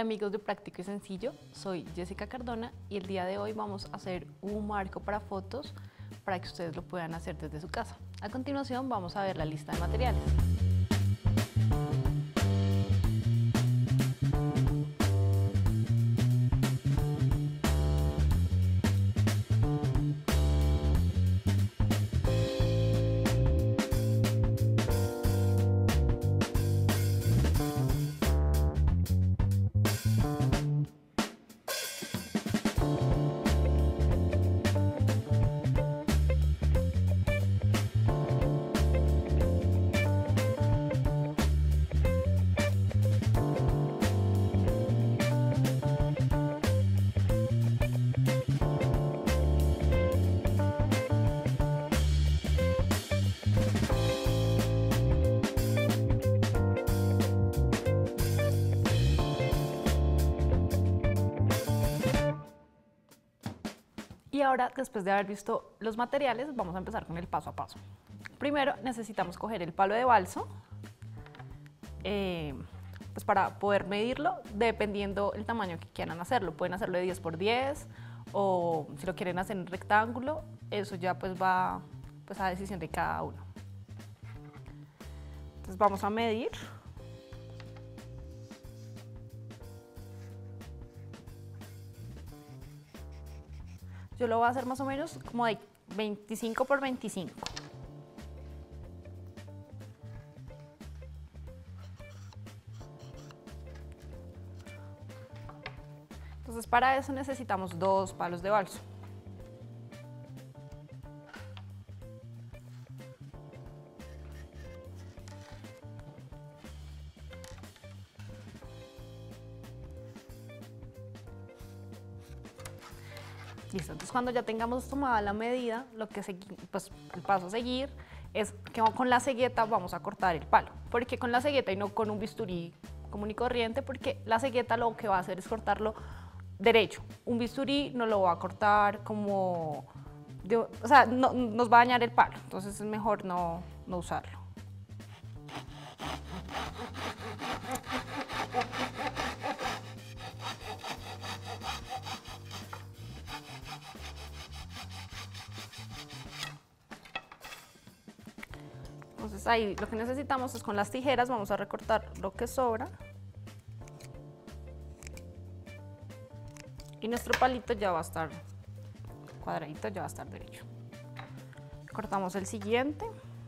Hola amigos de Práctico y Sencillo, soy Jessica Cardona y el día de hoy vamos a hacer un marco para fotos para que ustedes lo puedan hacer desde su casa. A continuación vamos a ver la lista de materiales. Y ahora, después de haber visto los materiales, vamos a empezar con el paso a paso. Primero necesitamos coger el palo de balso, pues para poder medirlo, dependiendo el tamaño que quieran hacerlo. Pueden hacerlo de 10 por 10 o si lo quieren hacer en rectángulo, eso ya pues va pues a decisión de cada uno. Entonces vamos a medir. Yo lo voy a hacer más o menos como de 25 por 25. Entonces para eso necesitamos 2 palos de balso. Listo, entonces cuando ya tengamos tomada la medida, pues el paso a seguir es que con la cegueta vamos a cortar el palo. ¿Por qué con la cegueta y no con un bisturí común y corriente? Porque la cegueta lo que va a hacer es cortarlo derecho. Un bisturí no lo va a cortar como, o sea, nos va a dañar el palo, entonces es mejor no usarlo. Entonces ahí lo que necesitamos es con las tijeras, vamos a recortar lo que sobra. Y nuestro palito ya va a estar cuadradito, ya va a estar derecho. Cortamos el siguiente.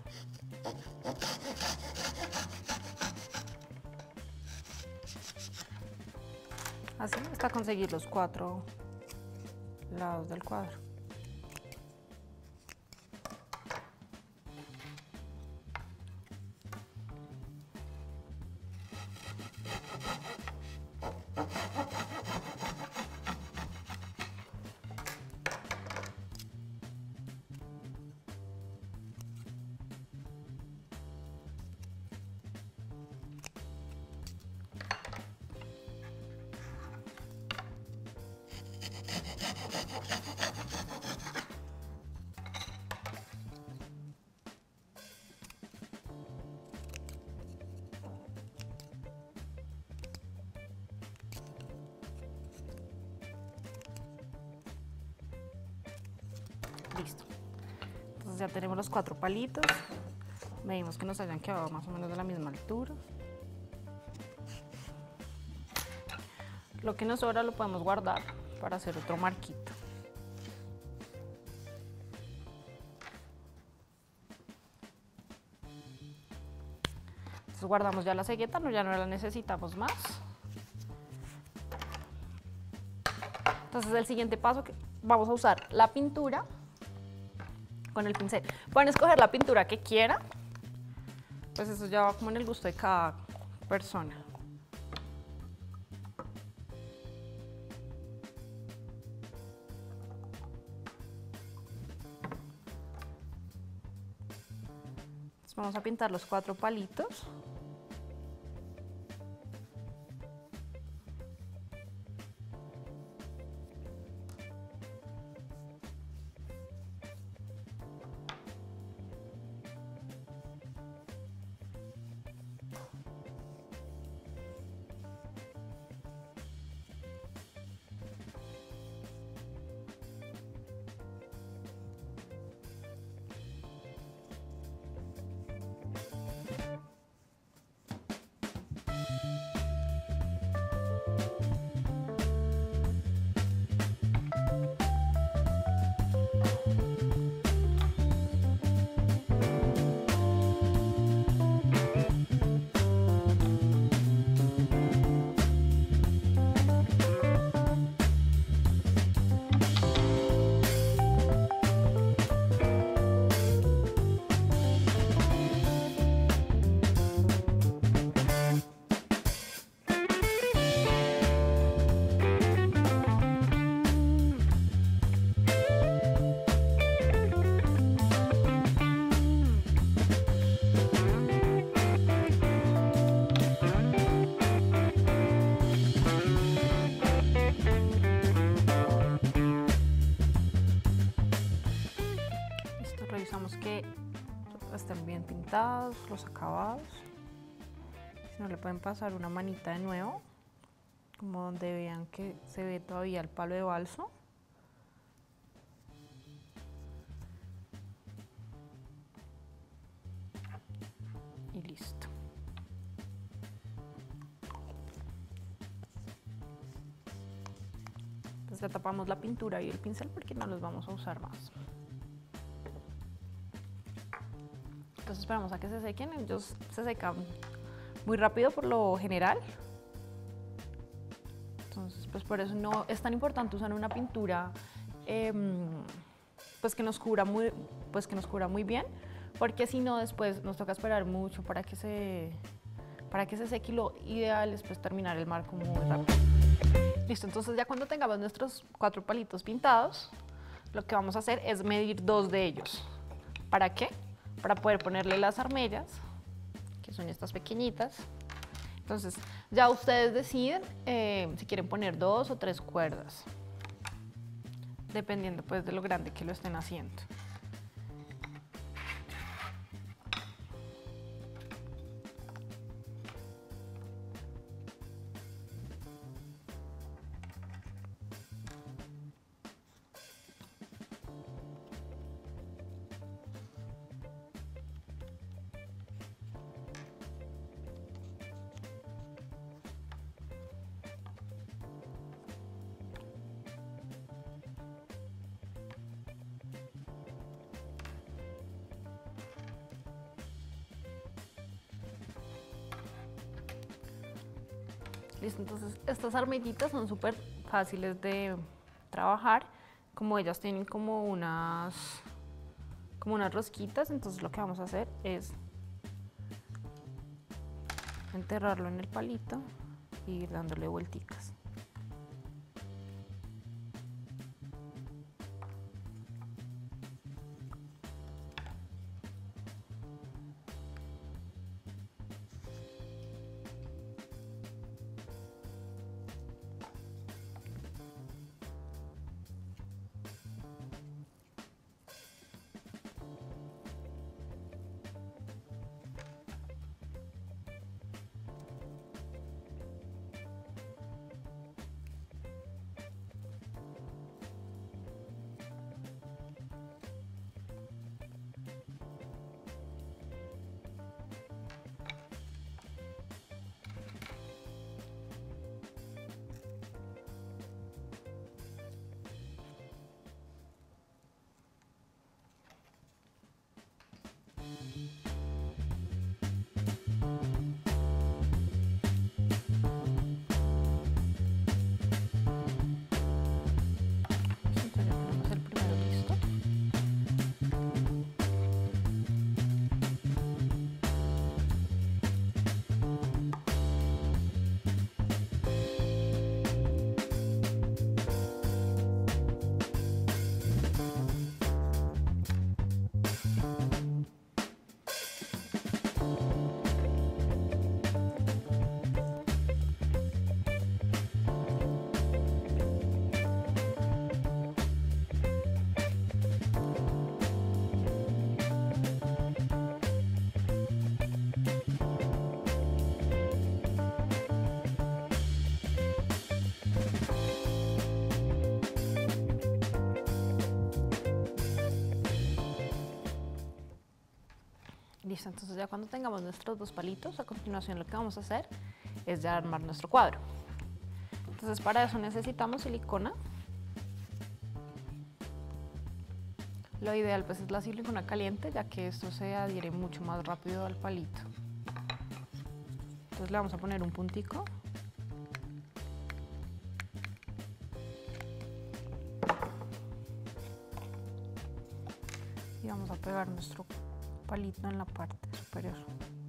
Así hasta conseguir los 4 lados del cuadro. Listo. Entonces ya tenemos los 4 palitos. Medimos que nos hayan quedado más o menos de la misma altura. Lo que nos sobra lo podemos guardar para hacer otro marquito. Entonces guardamos ya la cegueta, ya no la necesitamos más. Entonces el siguiente paso, que vamos a usar la pintura con el pincel. Pueden escoger la pintura que quieran, pues eso ya va como en el gusto de cada persona. Entonces vamos a pintar los 4 palitos. buscamos que estén bien pintados los acabados. Si no, le pueden pasar una manita de nuevo, como donde vean que se ve todavía el palo de balso. Y listo. Entonces ya tapamos la pintura y el pincel porque no los vamos a usar más. Entonces esperamos a que se sequen. Ellos se secan muy rápido por lo general. Entonces, pues por eso no es tan importante usar una pintura pues que nos cubra muy bien, porque si no después nos toca esperar mucho para que se seque, y lo ideal es pues terminar el marco muy rápido. Listo, entonces ya cuando tengamos nuestros 4 palitos pintados, lo que vamos a hacer es medir 2 de ellos. ¿Para qué? Para poder ponerle las armellas, que son estas pequeñitas. Entonces ya ustedes deciden si quieren poner 2 o 3 cuerdas, dependiendo pues de lo grande que lo estén haciendo. Listo, entonces estas armillitas son súper fáciles de trabajar, como ellas tienen como unas rosquitas. Entonces lo que vamos a hacer es enterrarlo en el palito y ir dándole vuelticas. Listo, entonces ya cuando tengamos nuestros 2 palitos, a continuación lo que vamos a hacer es ya armar nuestro cuadro. Entonces para eso necesitamos silicona. Lo ideal pues es la silicona caliente, ya que esto se adhiere mucho más rápido al palito. Entonces le vamos a poner un puntico. Y vamos a pegar nuestro palito en la parte superior.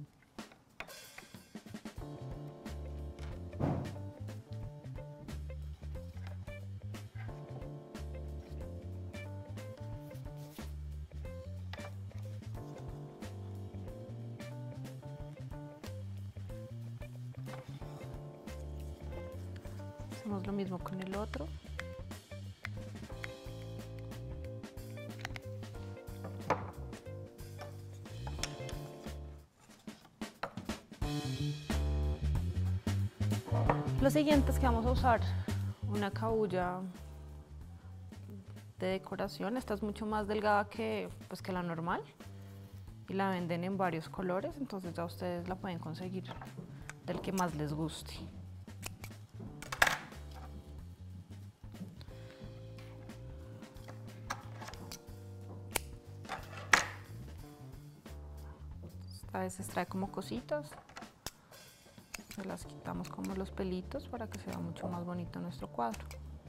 Hacemos lo mismo con el otro. Lo siguiente es que vamos a usar una cabulla de decoración. Esta es mucho más delgada que la normal y la venden en varios colores, entonces ya ustedes la pueden conseguir del que más les guste. A veces trae como cositas, se las quitamos como los pelitos para que se vea mucho más bonito nuestro cuadro.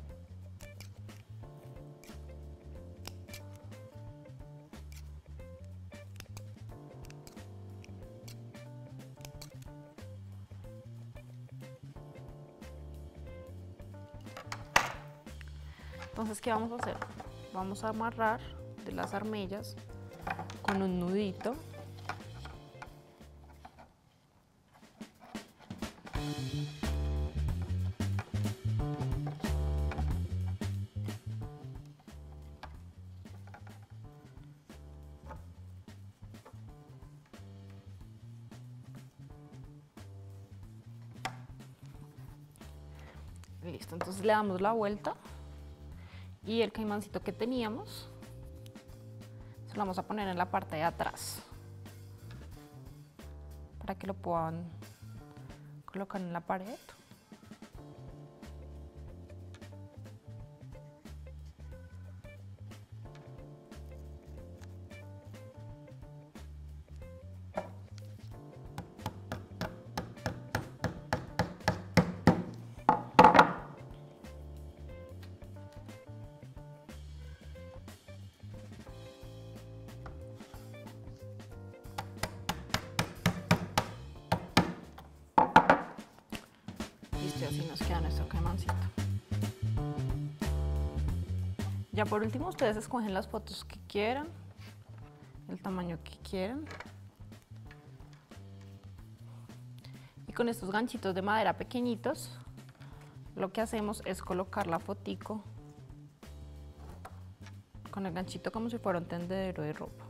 Entonces, ¿qué vamos a hacer? Vamos a amarrar de las armillas con un nudito. Listo, entonces le damos la vuelta y el caimancito que teníamos se lo vamos a poner en la parte de atrás para que lo puedan colocar en la pared. Y así nos queda nuestro caimancito. Ya por último, ustedes escogen las fotos que quieran, el tamaño que quieran. Y con estos ganchitos de madera pequeñitos, lo que hacemos es colocar la fotico con el ganchito como si fuera un tendedero de ropa.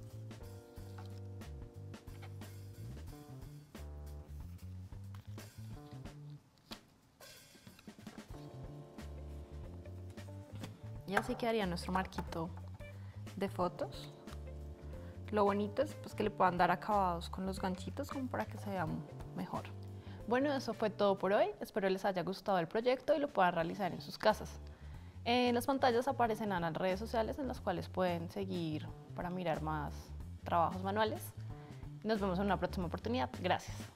Y así quedaría nuestro marquito de fotos. Lo bonito es que le puedan dar acabados con los ganchitos como para que se vea mejor. Bueno, eso fue todo por hoy. Espero les haya gustado el proyecto y lo puedan realizar en sus casas. En las pantallas aparecen las redes sociales en las cuales pueden seguir para mirar más trabajos manuales. Nos vemos en una próxima oportunidad. Gracias.